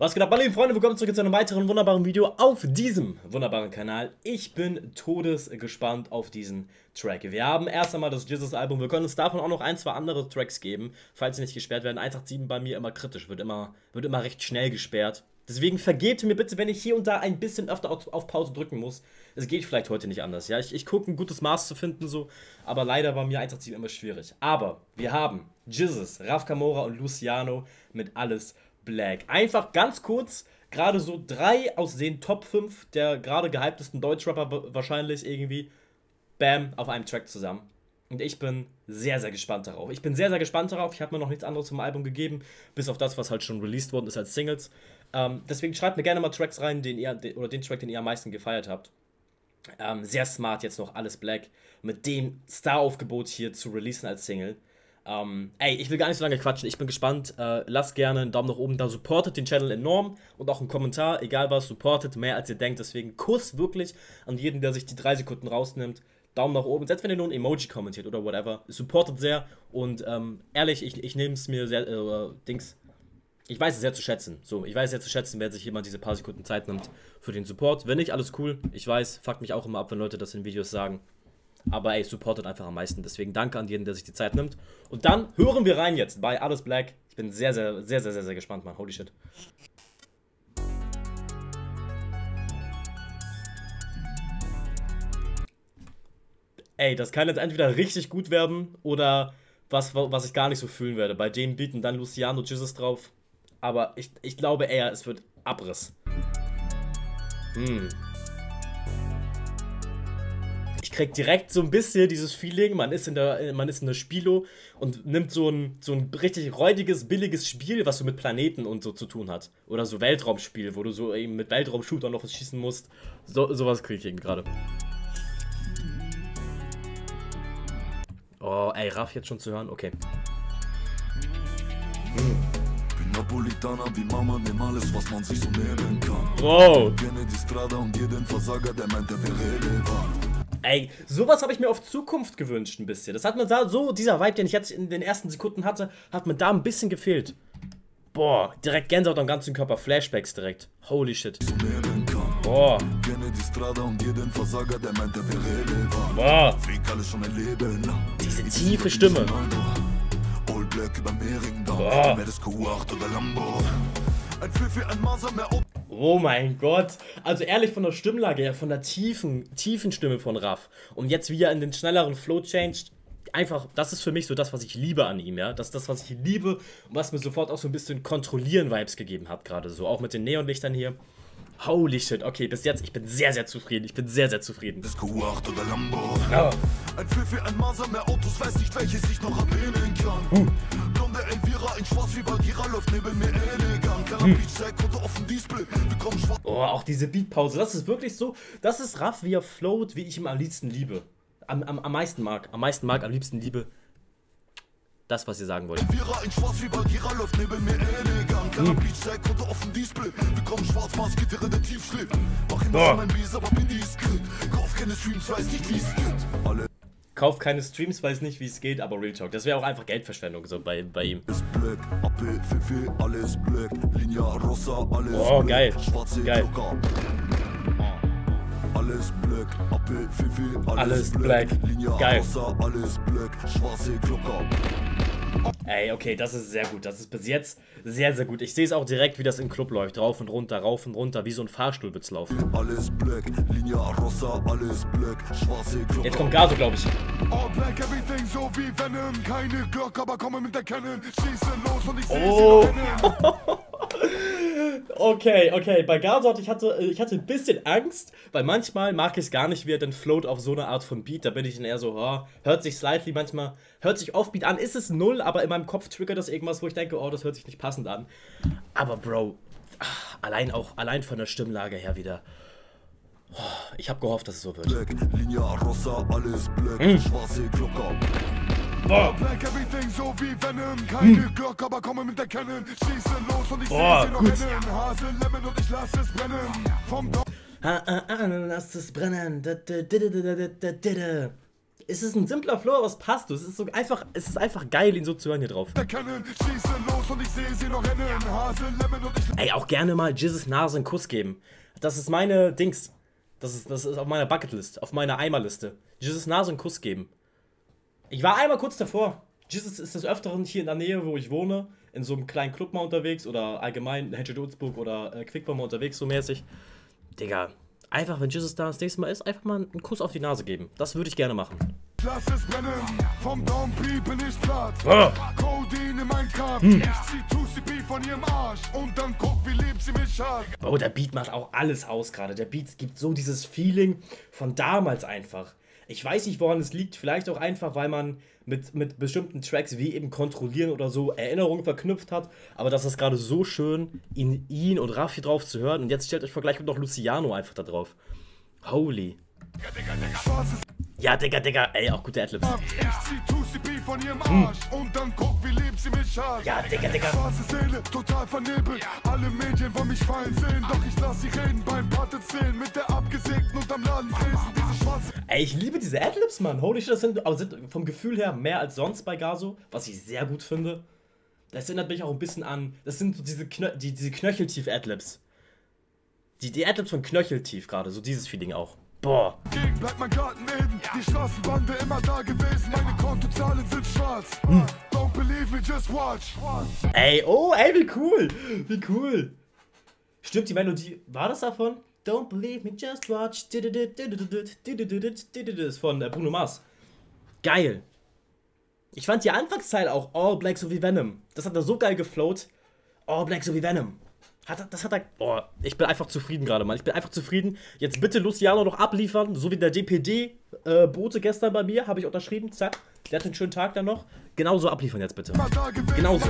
Was geht ab, meine lieben Freunde, willkommen zurück zu einem weiteren wunderbaren Video auf diesem wunderbaren Kanal. Ich bin todesgespannt auf diesen Track. Wir haben erst einmal das Jesus-Album, wir können uns davon auch noch ein, zwei andere Tracks geben, falls sie nicht gesperrt werden. 187 bei mir immer kritisch, wird immer recht schnell gesperrt. Deswegen vergebt mir bitte, wenn ich hier und da ein bisschen öfter auf Pause drücken muss. Es geht vielleicht heute nicht anders, ja. Ich gucke, ein gutes Maß zu finden, so. Aber leider war mir 187 immer schwierig. Aber wir haben Jesus, Raf Camora und Luciano mit Alles Black. Einfach ganz kurz, gerade so 3 aus den Top 5 der gerade gehyptesten Deutschrapper wahrscheinlich irgendwie, bam, auf einem Track zusammen. Und ich bin sehr, sehr gespannt darauf. Ich habe mir noch nichts anderes zum Album gegeben, bis auf das, was halt schon released worden ist als Singles. Deswegen schreibt mir gerne mal Tracks rein, den Track, den ihr am meisten gefeiert habt. Sehr smart jetzt noch Alles Black mit dem Star-Aufgebot hier zu releasen als Single. Ey, ich will gar nicht so lange quatschen, ich bin gespannt. Lasst gerne einen Daumen nach oben da, supportet den Channel enorm und auch einen Kommentar, egal was, supportet mehr als ihr denkt. Deswegen Kuss wirklich an jeden, der sich die 3 Sekunden rausnimmt. Daumen nach oben, selbst wenn ihr nur ein Emoji kommentiert oder whatever. Supportet sehr und ehrlich, ich nehme es mir sehr, ich weiß es sehr zu schätzen. So, ich weiß sehr zu schätzen, wenn sich jemand diese paar Sekunden Zeit nimmt für den Support. Wenn nicht, alles cool. Ich weiß, fuckt mich auch immer ab, wenn Leute das in Videos sagen. Aber ey, supportet einfach am meisten. Deswegen danke an jeden, der sich die Zeit nimmt. Und dann hören wir rein jetzt bei Alles Black. Ich bin sehr, sehr, sehr, sehr, sehr, sehr gespannt, Mann. Holy shit. Ey, das kann jetzt entweder richtig gut werden oder was ich gar nicht so fühlen werde. Bei dem Beat und dann Luciano Jesus drauf. Aber ich glaube eher, es wird Abriss. Ich krieg direkt so ein bisschen dieses Feeling, man ist in der Spielo und nimmt so ein richtig räudiges, billiges Spiel, was so mit Planeten und so zu tun hat. Oder so Weltraumspiel, wo du so eben mit Weltraumshooter noch was schießen musst. Sowas krieg ich eben gerade. Oh, ey, Raf jetzt schon zu hören? Okay. Napolitaner wie Mama, nimm alles, was man sich so nehmen kann. Wow. Kenne die Strada und jeden Versager, der meint, der wäre relevant. Ey, sowas habe ich mir auf Zukunft gewünscht ein bisschen. Das hat mir da so, dieser Vibe, den ich jetzt in den ersten Sekunden hatte, hat mir da ein bisschen gefehlt. Boah, direkt Gänsehaut am ganzen Körper, Flashbacks direkt. Holy shit. So nehmen kann. Boah. Kenne die Strada und jeden Versager, der meint, der wäre relevant. Boah. Weg alles schon ein Leben lang. Diese tiefe Stimme. All Black über Mehringdamm. Boah. Mehr das Q8 oder Lambo. Ein Pfiffi, ein Maser, mehr Auto. Oh mein Gott. Also ehrlich, von der Stimmlage her, von der tiefen Stimme von Raf. Und jetzt wie er in den schnelleren Flow changed. Einfach, das ist für mich so das, was ich liebe an ihm, ja. Das ist das, was ich liebe und was mir sofort auch so ein bisschen Kontrollieren-Vibes gegeben hat, gerade so. Auch mit den Neonlichtern hier. Holy shit, okay, bis jetzt, ich bin sehr, sehr zufrieden. Ich bin sehr, sehr zufrieden. Das Q8 oder Lambo. Ja. Ein Pfiffi, ein Maser, mehr Autos, weiß nicht, welches ich noch erwähnen kann. Blonde Elvira, ein Schwarz wie Bagheera, läuft neben mir elegant. Kleiner Beatsack und auf dem Display, wir kommen schwarz. Oh, auch diese Beatpause, das ist wirklich so, das ist Raf, wie er float, wie ich ihn am liebsten liebe. Am meisten mag, am liebsten liebe. Das, was ihr sagen wollt. Elvira, ein Schwarz wie Bagheera, läuft neben mir elegant. Kleiner Beatsack und auf dem Display, wir kommen schwarz, maskiert, während der Tief schläft. Mach ihn aus mein Bies, aber bin diskret. Kauf keine Streams, weiß nicht, wie es geht. Alle Kauft keine Streams, weiß nicht, wie es geht, aber Real Talk. Das wäre auch einfach Geldverschwendung so bei ihm. ist Black, AP, Pfiffi, alles Black. Linia Rossa, alles Oh, Black. geil. Schwarze Geil. Glocker. Alles Black, AP, Pfiffi, Alles Black. Linia Geil. Rossa, alles Black. Schwarze Glocker. Ey, okay, das ist sehr gut. Das ist bis jetzt sehr, sehr gut. Ich sehe es auch direkt, wie das im Club läuft. Rauf und runter, wie so ein Fahrstuhl wird's laufen. Alles Black, Linia Rossa, alles Black. Schwarze Glocker. Jetzt kommt Gaso, glaube ich. All Black, everything so wie Venom. Keine Glock, aber komme mit der Cannon. Schießen los und ich sehe Oh. sie noch rennen. Okay, bei Gaso ich hatte ein bisschen Angst, weil manchmal mag ich es gar nicht, wie er dann float auf so eine Art von Beat. Da bin ich dann eher so, oh, hört sich slightly manchmal, hört sich Offbeat an, ist es 0, aber in meinem Kopf triggert das irgendwas, wo ich denke, oh, das hört sich nicht passend an. Aber Bro, allein von der Stimmlage her wieder. Oh, ich habe gehofft, dass es so wird. Black, Linia Rossa, alles Black. Schwarze Glocker. Boah. Black, everything so wie Venom. Keine Glock, aber komme mit der Cannon. Schießen los und ich Boah, sehe sie noch gut. rennen. Hase, Lemon und ich lass es brennen. Vom Dorf. Lass es brennen. Es ist ein simpler Flow, aber es passt. Es ist einfach geil, ihn so zu hören hier drauf. Ey, auch gerne mal Jizzes Nase einen Kuss geben. Das ist meine Dings. Das ist auf meiner Bucketlist, auf meiner Eimerliste. Jizzes Nase einen Kuss geben. Ich war einmal kurz davor. Jizzes ist des Öfteren hier in der Nähe, wo ich wohne, in so einem kleinen Club mal unterwegs oder allgemein in Hedgewood oder Quickbomb mal unterwegs, so mäßig. Digga, einfach, wenn Jesus da das nächste Mal ist, einfach mal einen Kuss auf die Nase geben. Das würde ich gerne machen. Lass es brennen, vom Downbeat bin ich platt. Codeine in mein Cup. Ich zieh Tusi von ihrem Arsch und dann guck, wie lieb sie mich hat. Oh, der Beat macht auch alles aus gerade. Der Beat gibt so dieses Feeling von damals einfach. Ich weiß nicht, woran es liegt. Vielleicht auch einfach, weil man mit bestimmten Tracks wie eben Kontrollieren oder so Erinnerungen verknüpft hat. Aber das ist gerade so schön, ihn und Raffi drauf zu hören. Und jetzt stellt euch vor, gleich kommt noch Luciano einfach da drauf. Holy. Ja, Digga, ey, auch gute Adlibs. Ich zieh Tusi von ihrem Arsch und dann guck, wie lieb sie mich hat. Ja, Digga. Schwarze Seele, total vernebelt. Alle Mädchen wollen mich fallen sehen, doch ich lass sie reden beim Patte zählen. Mit der abgesägten und am Ladentresen, diese schwarze... Ey, ich liebe diese Adlibs, Mann. Holy shit, das sind vom Gefühl her mehr als sonst bei Gazo, was ich sehr gut finde. Das erinnert mich auch ein bisschen an, das sind so diese Knöcheltief-Adlibs. Die Adlibs von Knöcheltief gerade, so dieses Feeling auch. Boah. Bleibt mein Garten Eden, die Straßenbande immer da gewesen, meine Kontozahlen sind schwarz. Don't believe me, just watch. Ey, wie cool. Wie cool. Stimmt, die Melodie, war das davon? Don't believe me, just watch. Das ist von Bruno Mars. Geil. Ich fand die Anfangsteil auch All Black so wie Venom. Das hat er so geil geflowt. All Black so wie Venom. Boah, ich bin einfach zufrieden gerade, Mann. Ich bin einfach zufrieden. Jetzt bitte Luciano noch abliefern, so wie der DPD-Bote gestern bei mir, habe ich unterschrieben. Zack, der hat einen schönen Tag dann noch. Genauso abliefern jetzt bitte. Genauso.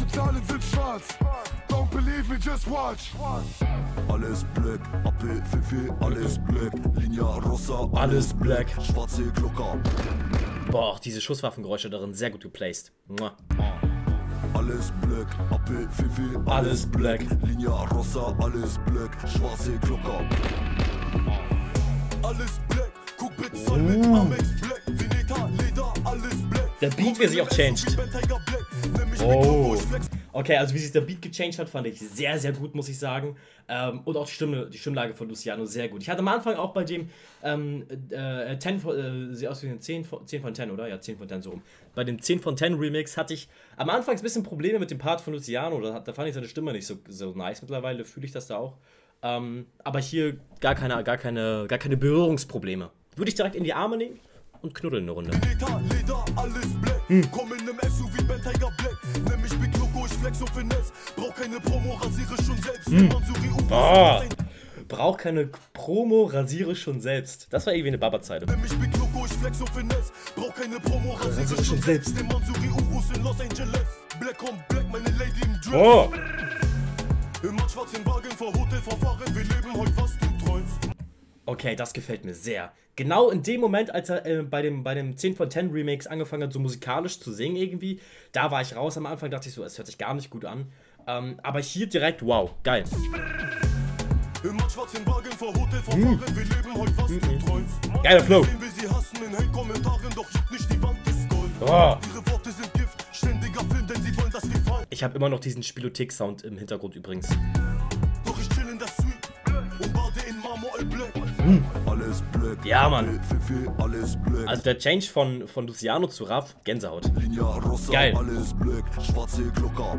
Alles black, Apfel, Pfiffi, alles black, Linea Rossa, Alles black. schwarze Glocker. Boah, auch diese Schusswaffengeräusche darin sehr gut geplaced. Mua. Alles black, Apfel, Pfiffi, Alles black. Linea Rossa, alles black, schwarze Glocker. Alles black, Kubitzol mit Amex Black, Vineta, Leder, alles black. Der Beat, wie sich auch changed. Oh. Okay, also wie sich der Beat gechanged hat, fand ich sehr, sehr gut, muss ich sagen. Und auch die Stimmlage von Luciano sehr gut. Ich hatte am Anfang auch bei dem 10 von 10, oder? Ja, 10 von 10 so rum. Bei dem 10 von 10 Remix hatte ich am Anfang ein bisschen Probleme mit dem Part von Luciano. Da fand ich seine Stimme nicht so nice. Mittlerweile fühle ich das da auch. Aber hier gar keine Berührungsprobleme. Würde ich direkt in die Arme nehmen und knuddeln eine Runde. Leder, alles black. Komm in nem SUV, Ben Tiger Black. Nenn mich Big Loco, ich flex auf Finesse. Brauch keine Promo, rasiere schon selbst. Brauch keine Promo, rasiere schon selbst. Das war irgendwie eine Baba-Zeile. Nenn mich Big Loco, ich flex auf Finesse. Brauch keine Promo, rasiere schon selbst. Den Mansuri Urus in Los Angeles. Black on Black, meine Lady im Dress. Oh! Immer schwarz im Wagen vor Hotel verfahren. Wir leben heute, was du träumst. Okay, das gefällt mir sehr. Genau in dem Moment, als er bei dem 10 von 10 Remix angefangen hat, so musikalisch zu singen irgendwie, da war ich raus. Am Anfang dachte ich so, es hört sich gar nicht gut an. Aber hier direkt, wow, geil. Immer schwarz im Wagen vor Hotel verfahren. Wir leben heute, was du träumst. Geiler Flow. Sehen wir sie hassen in Hate-Kommentaren, doch juckt nicht, die Wand ist Gold. Oh. Ihre Worte sind Gift, ständiger Film, denn sie wollen, dass wir fallen. Ich habe immer noch diesen Spielothek-Sound im Hintergrund übrigens. Doch ich chill in der Suite und bade in Marmor Black. Alles black. Ja, Mann. Pfiffi, alles black. Also der Change von Luciano zu Raff, Gänsehaut. Linea Rossa, Geil. alles black. Schwarze Glocker.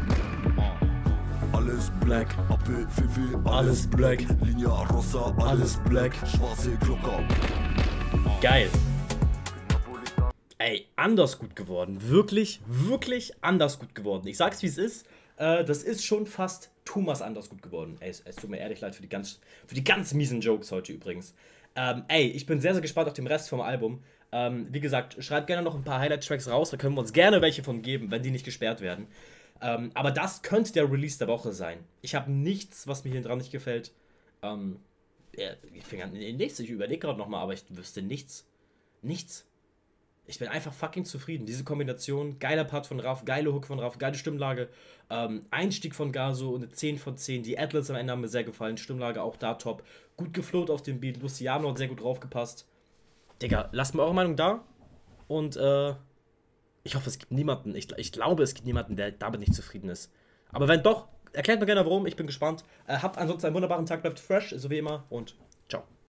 Alles black. Apfel, Pfiffi, Alles black. Linea Rossa, alles black. Schwarze Glocker. Geil. Ey, anders gut geworden. Wirklich, wirklich anders gut geworden. Ich sag's wie es ist. Das ist schon fast Thomas anders gut geworden. Ey, es tut mir ehrlich leid für die ganz miesen Jokes heute übrigens. Ich bin sehr, sehr gespannt auf den Rest vom Album. Wie gesagt, schreibt gerne noch ein paar Highlight-Tracks raus. Da können wir uns gerne welche von geben, wenn die nicht gesperrt werden. Aber das könnte der Release der Woche sein. Ich habe nichts, was mir hier dran nicht gefällt. Ich fing an, nichts. Ich überlege gerade nochmal, aber ich wüsste nichts. Nichts. Ich bin einfach fucking zufrieden. Diese Kombination, geiler Part von Raff, geile Hook von Raff, geile Stimmlage, Einstieg von Gazo, eine 10 von 10. Die Adlibs am Ende haben mir sehr gefallen, Stimmlage auch da top. Gut geflowt auf dem Beat, Luciano hat sehr gut draufgepasst. Digga, lasst mal eure Meinung da. Und ich hoffe, es gibt niemanden, ich glaube, es gibt niemanden, der damit nicht zufrieden ist. Aber wenn doch, erklärt mir gerne warum, ich bin gespannt. Habt ansonsten einen wunderbaren Tag, bleibt fresh, so wie immer und ciao.